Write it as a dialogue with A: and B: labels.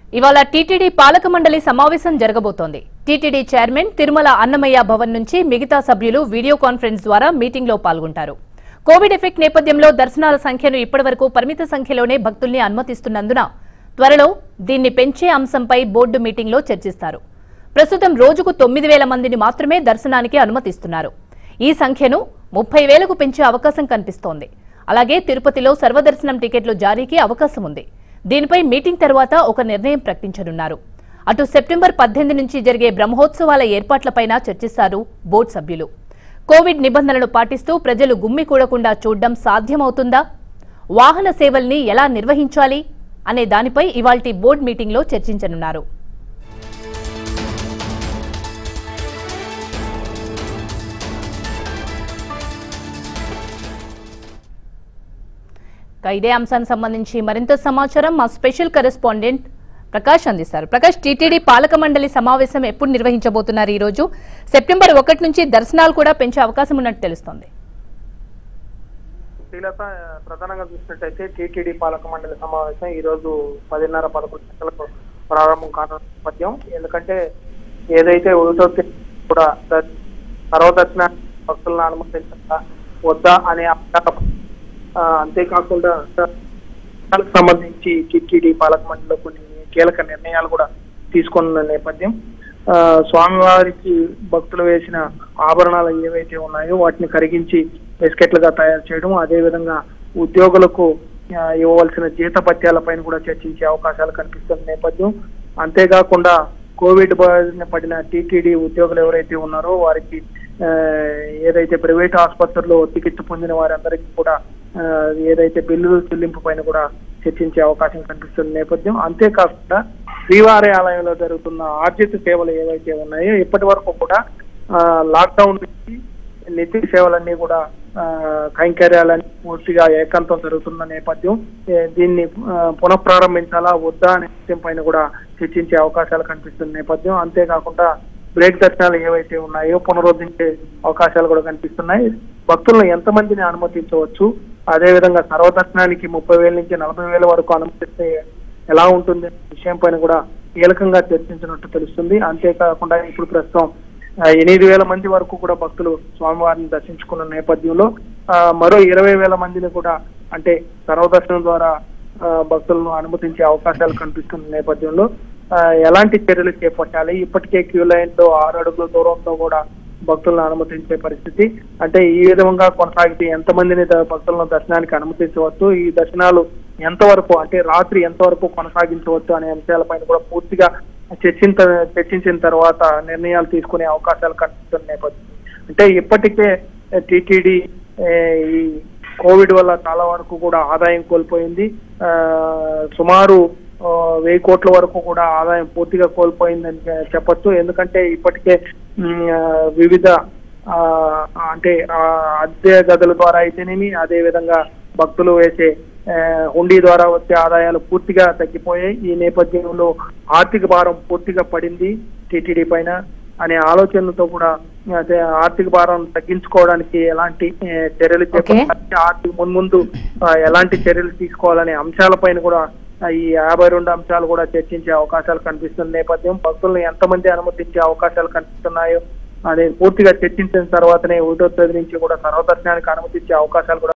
A: ఇవాళ టీటీడీ పాలక మండలి సమావేశం జరగబోతోంది. టీటీడీ చైర్మన్ తిరుమల అన్నమయ్య భవన్ నుంచి మిగతా సభ్యులు వీడియో కాన్ఫరెన్స్ ద్వారా మీటింగ్ లో పాల్గొంటారు. కోవిడ్ ఎఫెక్ట్ నేపథ్యంలో దర్శనాల సంఖ్యను ఇప్పటివరకు పరిమిత సంఖ్యలోనే భక్తుల్ని అనుమతిస్తున్నందున త్వరలో దీన్ని పెంచే అంశంపై బోర్డు మీటింగ్ లో చర్చిస్తారు. ప్రస్తుతం రోజుకు 9,000 మందిని మాత్రమే దర్శనానికి అనుమతిస్తున్నారు. ఈ సంఖ్యను 30,000కు పెంచే అవకాశం కనిపిస్తోంది. అలాగే తిరుపతిలో సర్వదర్శనం టికెట్లు జారీకి అవకాశం ఉంది. దీనిపై మీటింగ్ తర్వాత ఒక నిర్ణయం ప్రకటించనున్నారు. అటు సెప్టెంబర్ 18 నుంచి జరిగే బ్రహ్మోత్సవాల ఏర్పాట్లపైన చర్చిస్తారు బోర్డు సభ్యులు. కోవిడ్ నిబంధనలు పాటిస్తూ ప్రజలు గుమ్మి కూడకుండా చూడడం సాధ్యమవుతుందా? వాహన సేవల్ని ఎలా నిర్వహించాలి అనే దానిపై ఇవాల్టి బోర్డు మీటింగ్లో చర్చించనున్నారు. ఇదే అంశానికి సంబంధించి మరింత సమాచారం మా స్పెషల్ కరెస్పాండెంట్ ప్రకాష్ అందిస్తారు. ప్రకాష్, టీటీడీ పాలక మండలి సమావేశం ఎప్పుడు నిర్వహించబోతున్నారు? ఈ రోజు సెప్టెంబర్ 1 నుంచి దర్శనాలు కూడా పెంచే అవకాశం ఉన్నట్టు తెలుస్తోంది.
B: ప్రధానంగా చూసినట్టయితే టీటీడీ పాలక మండలి సమావేశం ఈ రోజు 10:30-11 గంటలకు ప్రారంభం కానున్న నేపథ్యం. ఎందుకంటే ఏదైతే కూడా సర్వదర్శన భక్తులను అనుమతించాలా వద్దా అనే అంతేకాకుండా సంబంధించి టీటీడీ పాలక మండలిలో కొన్ని కీలక నిర్ణయాలు కూడా తీసుకున్న నేపథ్యం. స్వామివారికి భక్తులు వేసిన ఆభరణాలు ఏవైతే ఉన్నాయో వాటిని కరిగించి బిస్కెట్లుగా తయారు చేయడం, అదేవిధంగా ఉద్యోగులకు ఇవ్వవలసిన జీతభత్యాలపైన కూడా చర్చించే అవకాశాలు కనిపిస్తున్న నేపథ్యం. అంతేకాకుండా కోవిడ్ బారిన పడిన టీటీడీ ఉద్యోగులు ఎవరైతే ఉన్నారో వారికి ఏదైతే ప్రైవేట్ ఆసుపత్రుల్లో చికిత్స పొందిన వారందరికీ కూడా ఏదైతే బిల్లుల చెల్లింపు పైన కూడా చర్చించే అవకాశం కనిపిస్తున్న నేపథ్యం. అంతేకాకుండా శ్రీవారి ఆలయంలో జరుగుతున్న ఆర్జిత సేవలు ఏవైతే ఉన్నాయో ఇప్పటి వరకు కూడా లాక్డౌన్ నుంచి నిత్య సేవలన్నీ కూడా కైంకర్యాలన్నీ పూర్తిగా ఏకాంతం జరుగుతున్న నేపథ్యం. దీన్ని పునఃప్రారంభించాలా వద్దా అనే విషయం పైన కూడా చర్చించే అవకాశాలు కనిపిస్తున్న నేపథ్యం. అంతేకాకుండా బ్రేక్ దర్శనాలు ఏవైతే ఉన్నాయో పునరుద్ధరించే అవకాశాలు కూడా కనిపిస్తున్నాయి. భక్తులను ఎంతమందిని అనుమతించవచ్చు, అదేవిధంగా సర్వదర్శనానికి 30,000 నుంచి 40,000 వరకు అనుమతిస్తే ఎలా ఉంటుంది విషయం పైన కూడా కీలకంగా చర్చించినట్టు తెలుస్తుంది. అంతేకాకుండా ఇప్పుడు ప్రస్తుతం 8,000 మంది వరకు కూడా భక్తులు స్వామివారిని దర్శించుకున్న నేపథ్యంలో మరో 20,000 మందిని కూడా అంటే సర్వదర్శనం ద్వారా భక్తులను అనుమతించే అవకాశాలు కనిపిస్తున్న నేపథ్యంలో ఎలాంటి చర్యలు చేపట్టాలి? ఇప్పటికే క్యూ లైన్ లో 6 అడుగుల దూరంతో కూడా భక్తులను అనుమతించే పరిస్థితి. అంటే ఈ విధంగా కొనసాగితే ఎంతమందిని భక్తులను దర్శనానికి అనుమతించవచ్చు, ఈ దర్శనాలు ఎంతవరకు అంటే రాత్రి ఎంతవరకు కొనసాగించవచ్చు అనే అంశాలపైన కూడా పూర్తిగా చర్చించిన తర్వాత నిర్ణయాలు తీసుకునే అవకాశాలు కనిపిస్తున్న నేపథ్యం. అంటే ఇప్పటికే టీటీడీ ఈ కోవిడ్ వల్ల చాలా వరకు కూడా ఆదాయం కోల్పోయింది. సుమారు 1,000 కోట్ల వరకు కూడా ఆదాయం పూర్తిగా కోల్పోయిందని చెప్పొచ్చు. ఎందుకంటే ఇప్పటికే వివిధ అంటే అద్దె గదుల ద్వారా అయితేనేమి, అదే విధంగా భక్తులు వేసే హుండీ ద్వారా వచ్చే ఆదాయాలు పూర్తిగా తగ్గిపోయాయి. ఈ నేపథ్యంలో ఆర్థిక భారం పూర్తిగా పడింది టీటీడీ పైన అనే ఆలోచనలతో కూడా ఆర్థిక భారం తగ్గించుకోవడానికి ఎలాంటి చర్యలు చేపట్టాలి, మున్ముందు ఎలాంటి చర్యలు తీసుకోవాలనే అంశాలపైన కూడా ఈ 52 అంశాలు కూడా చర్చించే అవకాశాలు కనిపిస్తున్న నేపథ్యం. భక్తులను ఎంతమంది అనుమతించే అవకాశాలు కనిపిస్తున్నాయో అనేది పూర్తిగా చర్చించిన తర్వాతనే 1వ తేదీ నుంచి కూడా సర్వదర్శనానికి అనుమతించే అవకాశాలు కూడా